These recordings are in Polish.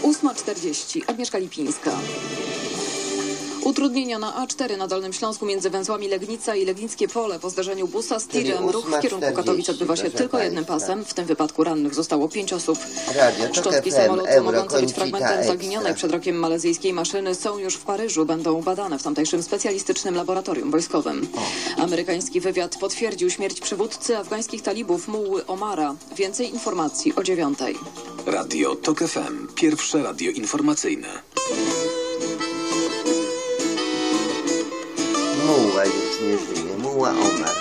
8:40. Agnieszka Lipińska. Utrudnienia na A4 na Dolnym Śląsku między węzłami Legnica i Legnickie Pole po zdarzeniu busa z tirem. Ruch w kierunku Katowic odbywa się tylko jednym pasem. W tym wypadku rannych zostało 5 osób. Szczątki samolotu mogące być fragmentem zaginionej przed rokiem malezyjskiej maszyny są już w Paryżu. Będą badane w tamtejszym specjalistycznym laboratorium wojskowym. Amerykański wywiad potwierdził śmierć przywódcy afgańskich talibów Muły Omara. Więcej informacji o 9:00. Radio TOK FM. Pierwsze radio informacyjne. Muła już nie żyje. Muła Omar.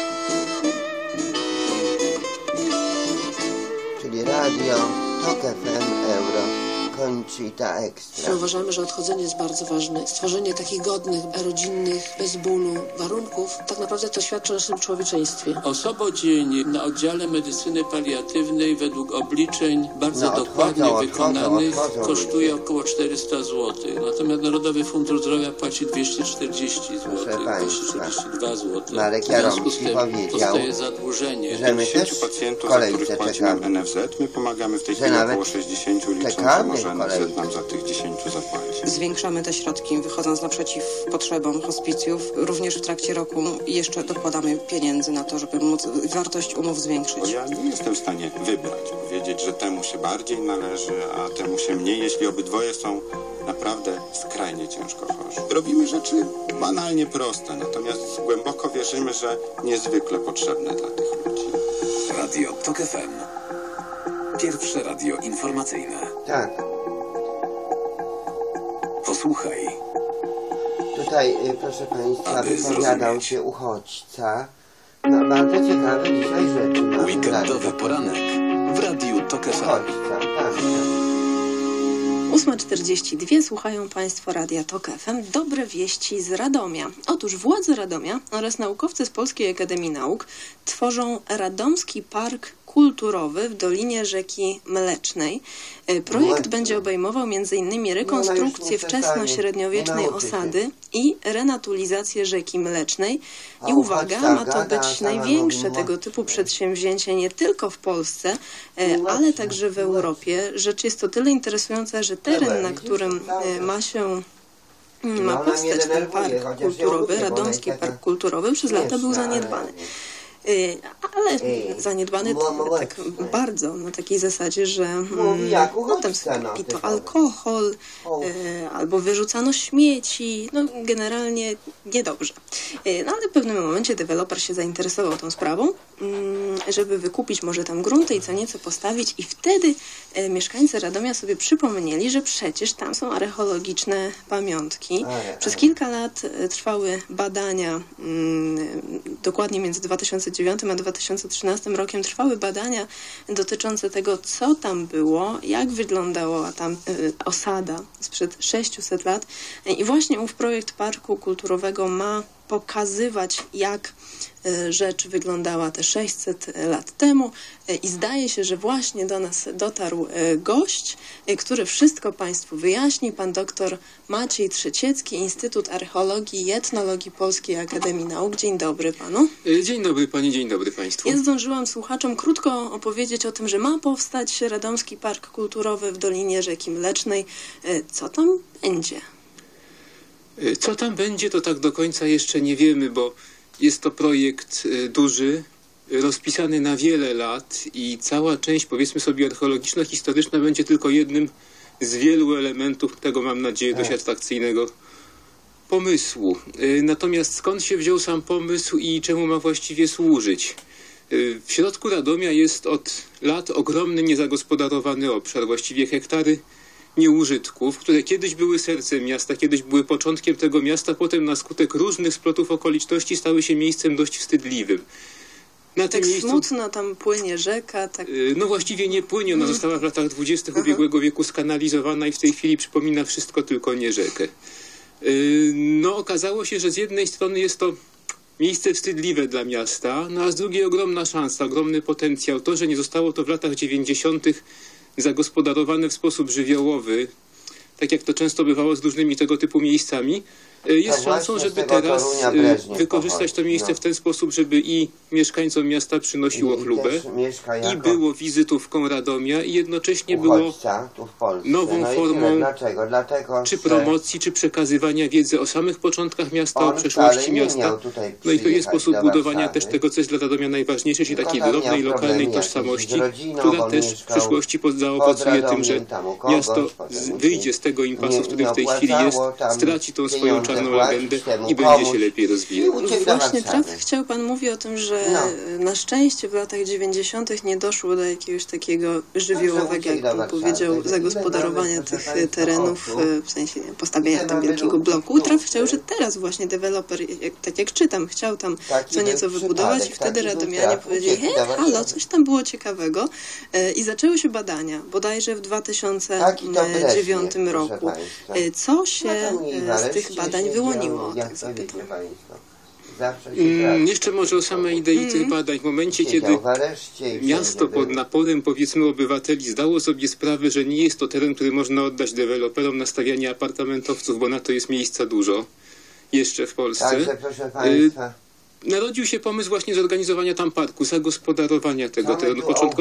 Czyli radio TOK FM Euro. Conchita Extra. Uważamy, że odchodzenie jest bardzo ważne. Stworzenie takich godnych, rodzinnych, bez bólu warunków, tak naprawdę to świadczy o naszym człowieczeństwie. Osobodzień na oddziale medycyny paliatywnej według obliczeń bardzo dokładnie wykonanych kosztuje około 400 zł. Natomiast Narodowy Fundusz Zdrowia płaci 240 zł, 242 zł. Marek Jaromski powiedział, powstaje zadłużenie. że my też pacjentów, w kolejce za których płacimy NFZ, my pomagamy w tej chwili około 60 licząc, że NFZ nam za tych 10 zapłaci. Zwiększamy te środki, wychodząc naprzeciw potrzebom hospicjów. Również w trakcie roku jeszcze dokładamy pieniędzy na to, żeby móc wartość umów zwiększyć. Bo ja nie jestem w stanie wybrać, powiedzieć, że temu się bardziej należy, a temu się mniej, jeśli obydwoje są naprawdę skrajnie ciężko chorzy. Robimy rzeczy banalnie proste, natomiast głęboko wierzymy, że niezwykle potrzebne dla tych ludzi. Radio TOK FM. Pierwsze radio informacyjne. Tak. Posłuchaj. Tutaj, proszę Państwa, Aby wypowiadał zrozumieć. się uchodźca. No, bardzo ciekawe dzisiaj rzeczy. Weekendowy poranek w Radiu TOK FM. Uchodźca, tak. 8:42. Słuchają Państwo Radia TOK FM. Dobre wieści z Radomia. Otóż władze Radomia oraz naukowcy z Polskiej Akademii Nauk tworzą Radomski Park Kulturowy w Dolinie Rzeki Mlecznej. Projekt będzie obejmował m.in. rekonstrukcję wczesno-średniowiecznej osady i renatulizację rzeki Mlecznej. I uwaga, ma to być największe tego typu przedsięwzięcie nie tylko w Polsce, ale także w Europie. Rzecz jest to tyle interesująca, że teren, na którym ma powstać ten park kulturowy, Radomski Park Kulturowy, przez lata był zaniedbany. Ale zaniedbany tak bardzo na takiej zasadzie, że potem pito alkohol albo wyrzucano śmieci, no generalnie niedobrze. No ale w pewnym momencie deweloper się zainteresował tą sprawą, żeby wykupić może tam grunty i co nieco postawić i wtedy mieszkańcy Radomia sobie przypomnieli, że przecież tam są archeologiczne pamiątki. Przez kilka lat trwały badania, dokładnie między 2009 a 2013 rokiem trwały badania dotyczące tego, co tam było, jak wyglądała tam osada sprzed 600 lat. I właśnie ów projekt Parku Kulturowego ma pokazywać, jak rzecz wyglądała te 600 lat temu i zdaje się, że właśnie do nas dotarł gość, który wszystko Państwu wyjaśni, pan doktor Maciej Trzeciecki, Instytut Archeologii i Etnologii Polskiej Akademii Nauk. Dzień dobry panu. Dzień dobry pani, dzień dobry państwu. Ja zdążyłam słuchaczom krótko opowiedzieć o tym, że ma powstać Radomski Park Kulturowy w Dolinie Rzeki Mlecznej. Co tam będzie? Co tam będzie, to tak do końca jeszcze nie wiemy, bo jest to projekt duży, rozpisany na wiele lat i cała część, powiedzmy sobie, archeologiczno-historyczna będzie tylko jednym z wielu elementów tego, mam nadzieję, dość atrakcyjnego pomysłu. Natomiast skąd się wziął sam pomysł i czemu ma właściwie służyć? W środku Radomia jest od lat ogromny niezagospodarowany obszar, właściwie hektary nieużytków, które kiedyś były sercem miasta, kiedyś były początkiem tego miasta, potem na skutek różnych splotów okoliczności stały się miejscem dość wstydliwym. Na tak miejscu, smutno tam płynie rzeka. Tak... No właściwie nie płynie, ona została w latach 20. ubiegłego wieku skanalizowana i w tej chwili przypomina wszystko, tylko nie rzekę. No okazało się, że z jednej strony jest to miejsce wstydliwe dla miasta, no a z drugiej ogromna szansa, ogromny potencjał. To, że nie zostało to w latach 90. zagospodarowane w sposób żywiołowy, tak jak to często bywało z różnymi tego typu miejscami, jest szansą, żeby teraz wykorzystać to miejsce w ten sposób, żeby i mieszkańcom miasta przynosiło chlubę, i było wizytówką Radomia, i jednocześnie było nową formą czy promocji, czy przekazywania wiedzy o samych początkach miasta, o przeszłości miasta. No i to jest sposób budowania też tego, co jest dla Radomia najważniejsze, czyli takiej drobnej, lokalnej tożsamości, która też w przyszłości zaowocuje tym, że miasto wyjdzie z tego impasu, w którym w tej chwili jest, straci tą swoją czarną legendę i będzie się lepiej rozwijać. Właśnie pan mówi o tym, że na szczęście w latach 90. nie doszło do jakiegoś takiego żywiołowego, jak pan powiedział, zagospodarowania tych terenów, w sensie postawienia tam wielkiego bloku. Traf chciał, że teraz właśnie deweloper, tak jak czytam, chciał tam co nieco wybudować i wtedy radomianie powiedzieli, hej, halo, coś tam było ciekawego i zaczęły się badania, bodajże w 2009 roku. Co się z tych badań wyłoniło? Tak zapytam. Jeszcze może o samej idei tych badań. W momencie, kiedy miasto pod naporem, powiedzmy, obywateli zdało sobie sprawę, że nie jest to teren, który można oddać deweloperom na stawianie apartamentowców, bo na to jest miejsca dużo jeszcze w Polsce. Także, proszę państwa, narodził się pomysł właśnie zorganizowania tam parku, zagospodarowania tego terenu. Początkowo